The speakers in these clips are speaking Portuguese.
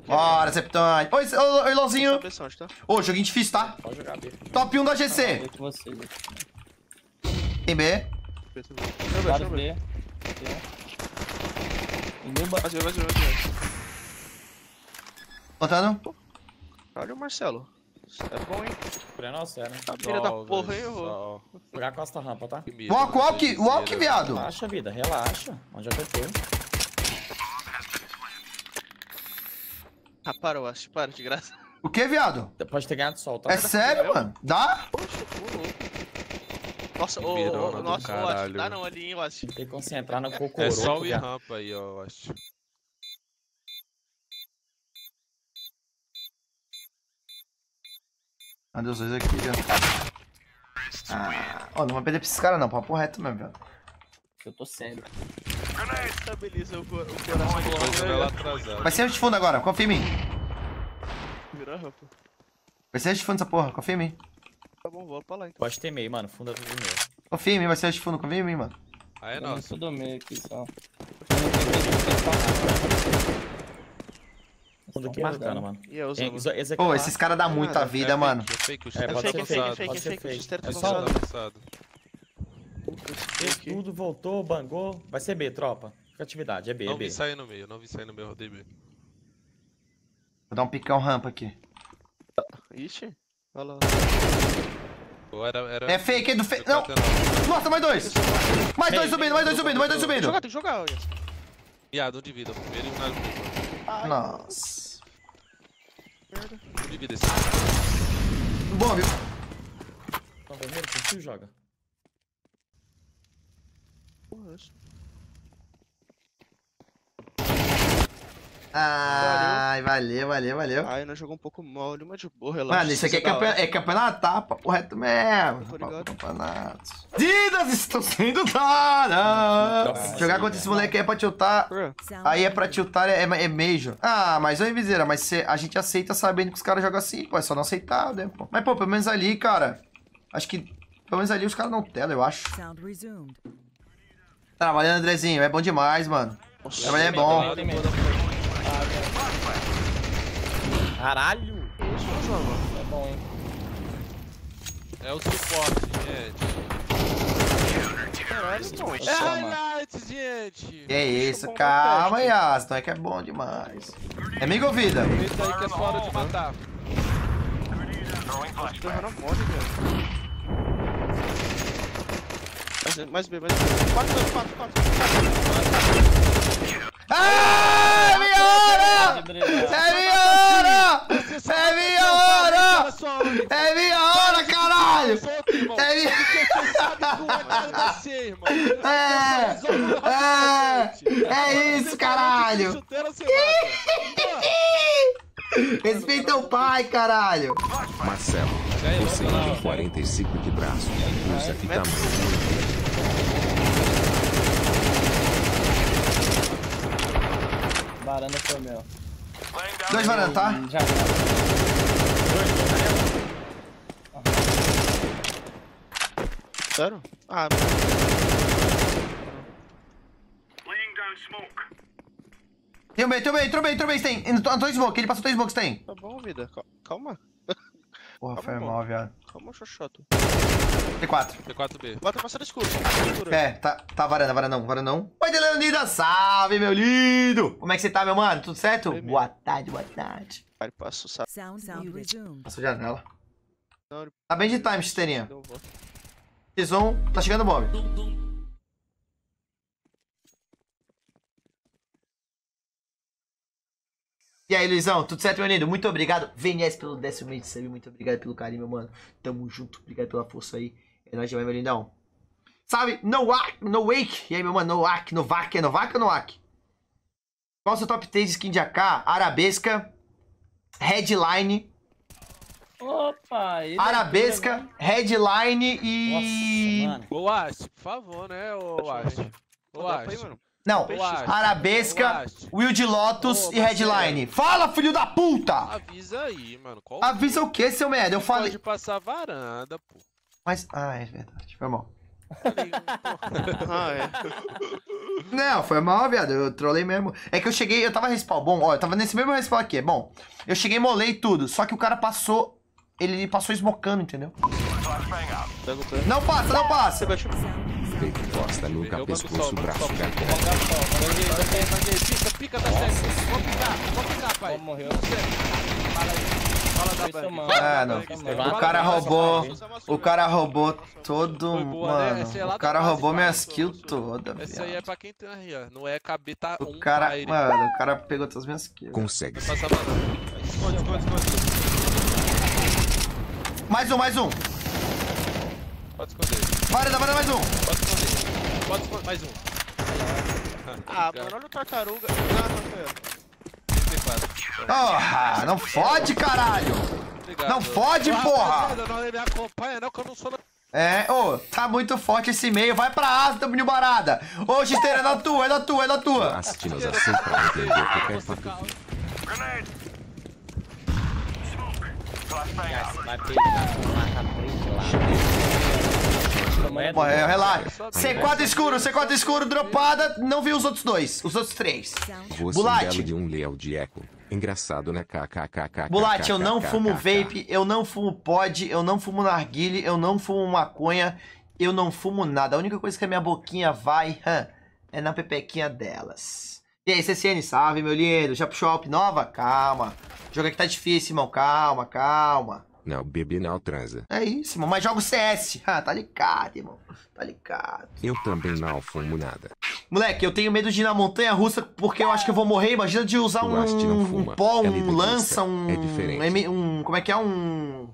Bora, Septone. Oi, Lozinho. Tá? Ô, joguinho difícil, tá? Pode jogar B. Top 1 da GC. Tem B. Vários B. Vai. Botando. Olha o Marcelo. É bom, hein? Por nossa, né? A filha da porra, hein? Eu vou. Jogar costa rampa, tá? Walk, viado. Relaxa, vida, relaxa. Onde é que eu tô? Ah, para, eu acho. Para, de graça. O que, viado? Pode ter ganhado sol, tá? É sério, mano? Dá? Nossa, nossa, eu acho. Dá não ali, hein, eu acho. Tem que concentrar no cocoro. É só o ir rampa aí, ó, eu acho. Cadê os dois aqui, viado? Ó, não vai perder pra esses caras não, papo reto mesmo, viado. Eu tô sério. Estabiliza o coração. Vai ser de fundo agora, confia em mim. Vira a rampa. Vai ser de fundo essa porra, confia em mim. Tá bom, vou pra lá então. Pode ter meio, mano. Funda tudo meu. Confia em mim, vai ser de fundo, confia em mim, mano. Ah, é nossa. Tudo meio aqui só. Fundo aqui marcando, mano. E eu usando. Pô, esses caras dão muita vida, mano. É fake, o É, pode ser fake, fake, pode ser fake. fake. Mistério É tá só avançado. tudo voltou, bangou. Vai ser B, tropa. Fica atividade, é B, é Não B. vi sair no meio, não vi sair no meio, rodei B. Vou dar um picão rampa aqui. Ixi. Olha lá. Pô, era... É fake, é do fake. Não! Nossa, mais dois! Mais dois subindo, mais dois subindo, mais dois subindo! Tem que jogar, olha. Viado, um de vida, o primeiro e um na última. Nossa. Um de vida esse. Bom, viu? Não, vermelho, confio, joga. Porra, acho. Ai, valeu. Ai, nós jogamos um pouco mal ali, mas de boa, relaxa. Mano, isso aqui é campeonato, tá? Papo reto mesmo. Campeonato. Vidas estão sendo dadas. Jogar contra esse moleque aí é pra tiltar. Aí é pra tiltar, é major. Ah, mas oi, Viseira, mas a gente aceita sabendo que os caras jogam assim, pô. É só não aceitar, né, pô. Mas, pô, pelo menos ali, cara. Acho que pelo menos ali os caras não telam, eu acho. Trabalhando, Andrezinho. É bom demais, mano. Trabalhar é bom. Caralho! É bom, hein? É o suporte, gente. Caralho, não. É highlights, gente. Que isso, calma aí, Aston. É que é bom demais. É amigo ou vida? Esse aí que é só hora de matar. Acho que na mole, velho. Mais B. 4. Ah, minha hora! É minha hora! É minha hora! É minha hora, caralho! É minha... É isso, caralho! Respeita o pai, caralho! Marcelo, você tem 45 de braço. Usa que tá muito. Varanda foi meu. Dois varanda, tá? Já. Sério? Ah, Tem um B, tem. Entrou smoke, ele passou 3 smokes, tem. tá bom, vida. Calma. Porra, foi bom. mal, viado. Calma, xoxoto. T4. T4B. Bota passando escuro. É, tá varandão. Oi, de Leonidas, salve, meu lindo! Como é que você tá, meu mano? Tudo certo? Bem, Boa tarde. Aí passa o saco. Passou janela. Não, ele Tá bem de time, Chisteirinha. deu volta. X1, tá chegando o bomb. E aí, Luizão, tudo certo, meu lindo? Muito obrigado. VNS pelo 10º mês de sub. Muito obrigado pelo carinho, meu mano. Tamo junto. Obrigado pela força aí. É nóis demais, meu lindão. Sabe? No Wake. E aí, meu mano? No Wake. No Vac. É no Vac ou no Wake? Qual o seu top 3 de skin de AK? Arabesca. Headline. Opa! Arabesca. Headline e... Nossa, mano. Ô, Ast, por favor, né, ô Ast. Ô, Dá pra ir, Ast. mano. Não. Ô, Ast. Arabesca, Wild Lotus Ô, e Headline. Fala, filho da puta! Avisa aí, mano. Qual Avisa o que, seu merda? Eu falei... Pode passar varanda, pô. Mas... Ah, é verdade. Foi mal. Ah, é. Não, foi mal, viado. Eu trolei mesmo. É que eu cheguei, eu tava respawn. Bom, ó, eu tava nesse mesmo respawn aqui. Bom, eu cheguei, molei tudo. Só que o cara passou. Ele passou esmocando, entendeu? Não passa, não passa. Feito Costa nunca pescoço, braço, gato. Pica da série. Vou picar, pai. Morreu. Fala da banca. Ah, não. O cara roubou. O cara roubou todo. Mano, o cara roubou minhas kills todas. Essa aí é pra quem tem RA. Não é caber, tá O cara. Mano, o cara pegou todas as minhas kills. Consegue. Passa banana. Esconde. Mais um, mais um. Pode esconder. Varanda, mais um. Pode esconder. Mais um. Ah, mano, olha o tartaruga. Não, 34. Porra, não fode, caralho. Obrigado. Não fode, porra. Não me acompanha, não, que eu não sou. É, ô, tá muito forte esse meio. Vai pra asa, Tamanho Barada. Ô, Xisteira, é da tua, é da tua, é da tua. Assistindo assim pra entender qualquer fato. Vai pegar, marca frente lá. Morreu, relaxa. C4 escuro, dropada. Não vi os outros dois, os outros três. Você Bulate. de um leão de eco. Engraçado, né? KKKK. Bulate, eu não fumo vape, eu não fumo pod, eu não fumo narguile, eu não fumo maconha, eu não fumo nada. A única coisa que a minha boquinha vai é na pepequinha delas. E aí, CCN, salve, meu lindo. Já puxou a Alp nova? Calma. O jogo aqui tá difícil, irmão. Calma. Não, bebê não transa. É isso, irmão. Mas jogo CS. Tá ligado, irmão. Tá ligado. Eu também não fumo nada. Moleque, eu tenho medo de ir na montanha russa porque eu acho que eu vou morrer. Imagina de usar um pó, um lança, É diferente. como é que é? Como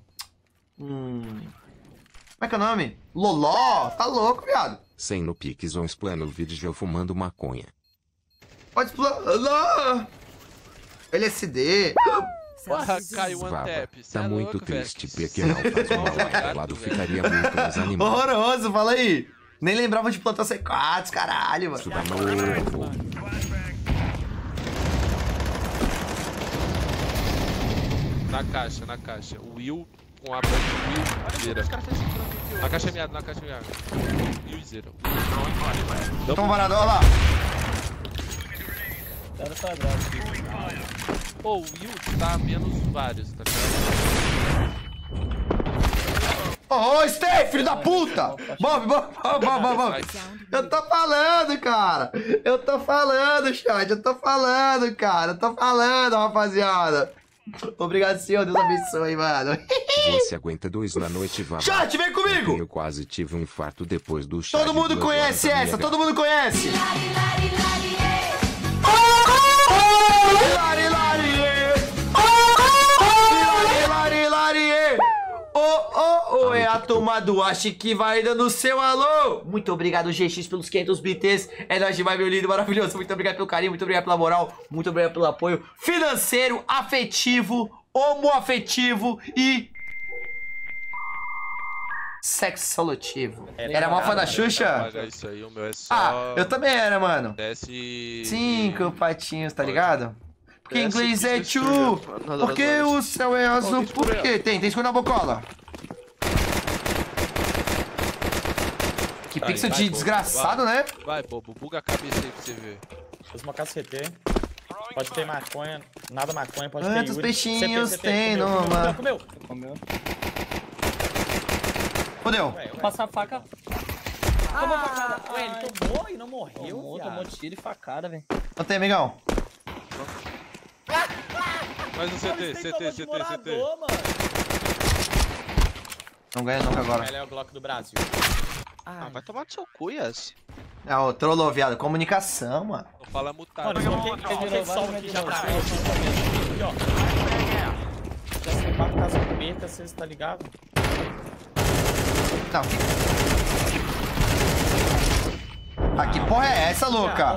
é que é o nome? Loló? Tá louco, viado. Sem no Pix ou explano vídeo eu fumando maconha. Pode explorar. LSD. Porra, caiu um Baba, antep. tá muito triste porque não faz uma live lá do ficaria muito mais animado. Horroroso, fala aí. Nem lembrava de plantar C4, caralho, mano. Isso dá novo. Na caixa. O Will com a banca Will zero. Na caixa meada. Will zero. Toma varado, olha lá. Cara quadrado. Pô, o Will tá menos vários, tá ligado? Ô, Stay, filho da puta! Bob. Eu tô falando, cara. Eu tô falando, chat. Eu tô falando, rapaziada. Obrigado, senhor. Deus abençoe, mano. Você aguenta 2 na noite, vá. Chat, vem comigo! Eu quase tive um infarto depois do chá. Todo mundo conhece essa, todo mundo conhece! É a turma do Ache que vai dando seu alô. Muito obrigado, GX, pelos 500 BTs. É nóis demais, meu lindo, maravilhoso. Muito obrigado pelo carinho, muito obrigado pela moral, muito obrigado pelo apoio financeiro, afetivo, homoafetivo e sexolotivo. Era mal fã da Xuxa? Isso aí, o meu é só... Ah, eu também era, mano. Desce... 5 patinhos, tá ligado? Porque em inglês é two. Porque o céu é azul, por quê? Tem esconde na bocola. Que pixel de desgraçado, né? Vai, bobo, buga a cabeça aí pra você ver. Usa uma KCT. Pode ter maconha, nada maconha, pode ter Quantos Yuri. peixinhos CT, tem numa... Comeu. Fodeu. Passar a faca. Tomou facada. Ué, ele tomou e não morreu, Tomou tiro e facada, velho. Não tem, amigão. Mais um CT. Não ganha nunca agora. Ele é o Glock do Brasil. Ah, vai tomar no seu cu, Yas. É, o trollou, viado. Comunicação, mano. Não fala mutado. Mano, aquele sol aqui já tá. Aqui, ó. Já se pá caso perca, vocês tá ligado? Não. Ah, que porra é essa, louca?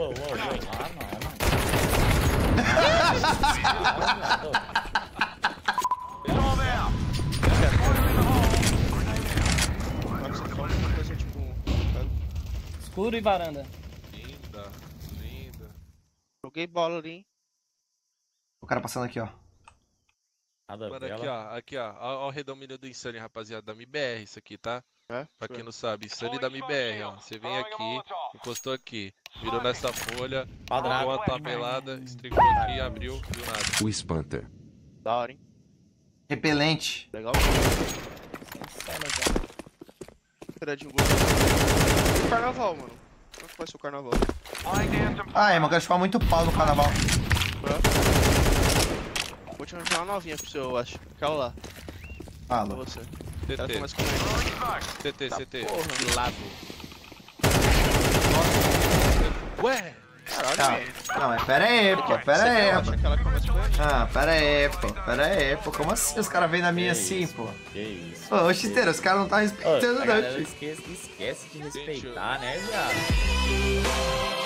Escuro e varanda. Linda. Joguei bola ali, hein. O cara passando aqui, ó. Nada Mano, aqui, ó. Ó o redomínio do Insane, rapaziada. Da MBR, isso aqui, tá? Pra quem não sabe, Sunny da MBR, ó. Você vem aqui, encostou aqui, virou nessa folha, Quadrado. deu uma tabelada, estricou aqui, abriu, viu nada. O Spanter. Da hora, hein? Repelente. Legal. Insano, Tiradinho gostoso. Carnaval, mano. Como é que vai ser o carnaval? Ah, irmão, eu quero chupar muito pau no carnaval. Vou te arranjar uma novinha pro seu, eu acho. Aquela lá. Pra Fala. você. Ela tem CT, mais comendo. CT, CT, porra. de lado. Ué! Caralho, Tá. velho. Não, mas pera aí, pô, pera aí, Eu acho pô. que ela começa com ele. Ah, pera aí, pô. Como assim os caras vêm na minha assim, pô? Que isso. Ô, Xiteiro, os caras não tá Ô, respeitando, a não, galera tio. esquece de respeitar, né, viado?